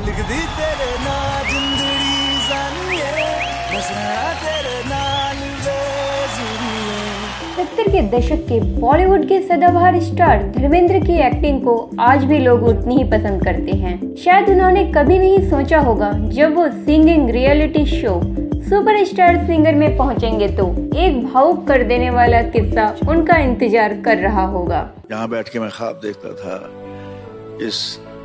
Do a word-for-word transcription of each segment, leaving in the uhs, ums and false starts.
लिख दी तेरे ना जिंदड़ी जानिए बसना तेरे नाल बेजुरिए। सत्तर के दशक के बॉलीवुड के सदाबहार स्टार धर्मेंद्र की एक्टिंग को आज भी लोग उतनी ही पसंद करते हैं। शायद उन्होंने कभी नहीं सोचा होगा जब वो singing reality show superstar singer में पहुंचेंगे तो एक भावुक कर देने वाला किस्सा उनका इंतजार कर रहा होगा। यहाँ बैठ के मैं ख्वाब देखता था इस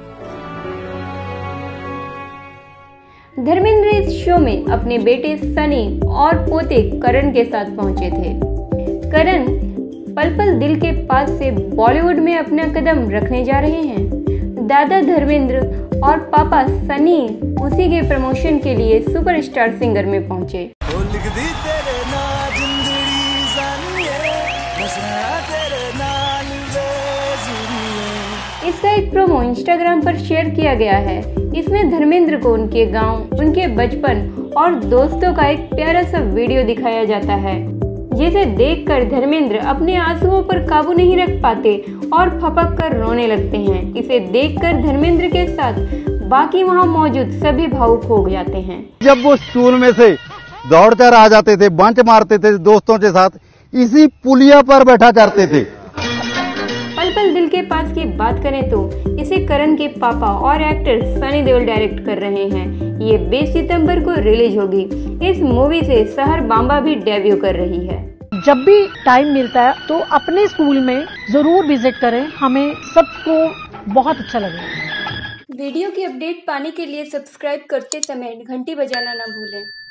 धर्मेंद्र इस शो में अपने बेटे सनी और पोते करण के साथ पहुंचे थे। करण पल पल दिल के पास से बॉलीवुड में अपना कदम रखने जा रहे हैं। दादा धर्मेंद्र और पापा सनी उसी के प्रमोशन के लिए सुपरस्टार सिंगर में पहुंचे। लिख दी तेरे ना जिंदड़ी जानिए बसना तेरे नाल बेजुरिए। इसका एक प्रोमो इंस्टाग्राम पर शेयर किया गया है। इसमें धर्मेंद्र को उनके गांव, उनके बचपन और दोस्तों का एक प्यारा सा वीडियो दिखाया जाता है, जिसे देखकर धर्मेंद्र अपने आंसुओं पर काबू नहीं रख पाते और फपक कर रोने लगते हैं। इसे देखकर धर्मेंद्र के साथ बाकी वहां मौजूद सभी भावुक हो जाते हैं। जब वो स्कूल में से दौड़ कर आ जाते थे, बंच मारते थे दोस्तों के साथ, इसी पुलिया पर बैठा करते थे। पल पल दिल के पास की बात करें तो इसे करण के पापा और एक्टर सनी देओल डायरेक्ट कर रहे हैं। ये बीस सितंबर को रिलीज होगी। इस मूवी से सहर बांबा भी डेब्यू कर रही है। जब भी टाइम मिलता है तो अपने स्कूल में जरूर विजिट करें, हमें सबको बहुत अच्छा लगेगा। वीडियो की अपडेट पाने के लिए सब्सक्राइब करते समय घंटी बजाना ना भूलें।